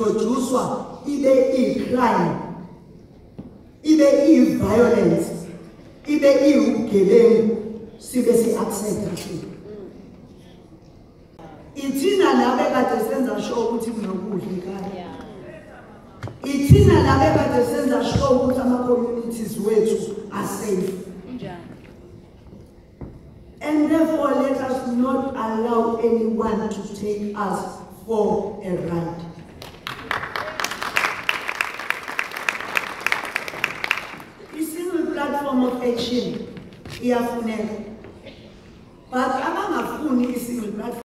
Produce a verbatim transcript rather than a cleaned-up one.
introducewa ibe i-crime, ibe i-violence, ibe i-ugebengu, sibe si-accepta sibe. Ithina labe kade senza sure ukuthi kunokudla ekhaya. Ithina labe kade senza sure ukuthi ama-communities wethu are safe. And therefore, let us not allow anyone to take us for a ride. A single platform of action, iyafuneka. But